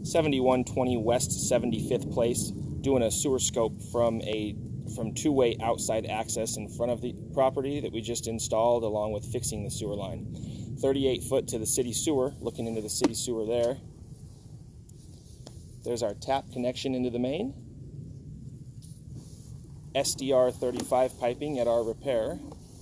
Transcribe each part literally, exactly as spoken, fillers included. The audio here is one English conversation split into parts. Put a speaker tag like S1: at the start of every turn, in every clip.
S1: seventy-one twenty West seventy-fifth Place, doing a sewer scope from a from two-way outside access in front of the property that we just installed, along with fixing the sewer line. thirty-eight foot to the city sewer, looking into the city sewer there. There's our tap connection into the main. S D R thirty-five piping at our repair.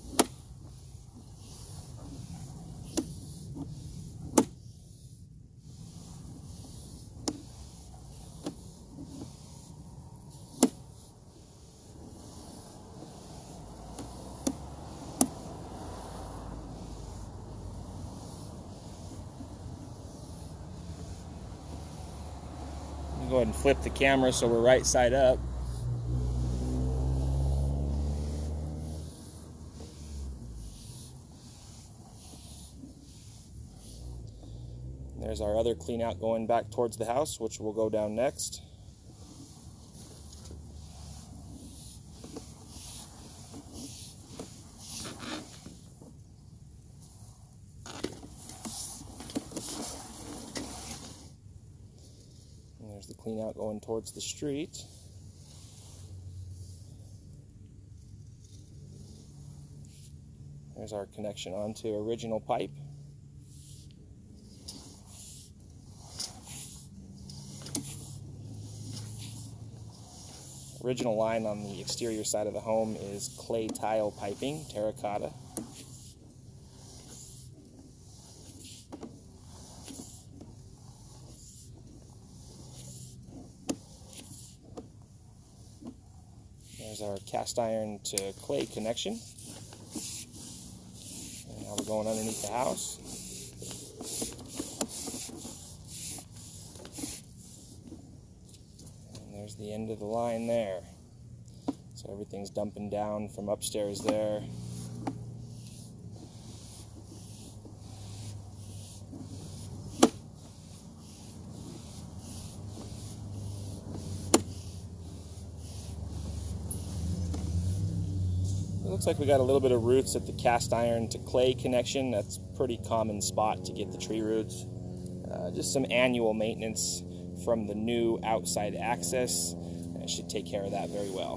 S1: Go ahead and flip the camera so we're right side up. There's our other clean out going back towards the house, which will go down next. There's the clean out going towards the street. There's our connection onto original pipe. Original line on the exterior side of the home is clay tile piping, terracotta. There's our cast iron to clay connection. And now we're going underneath the house. And there's the end of the line there. So everything's dumping down from upstairs there. It looks like we got a little bit of roots at the cast iron to clay connection. That's a pretty common spot to get the tree roots. Uh, just some annual maintenance from the new outside access. It should take care of that very well.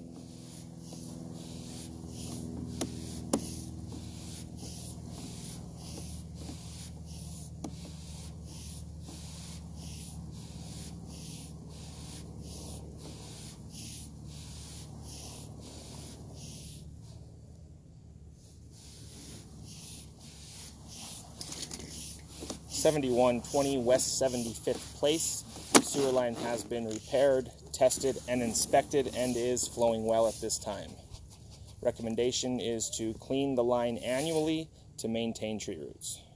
S1: seventy-one twenty West seventy-fifth Place. Sewer line has been repaired, tested, and inspected and is flowing well at this time. Recommendation is to clean the line annually to maintain tree roots.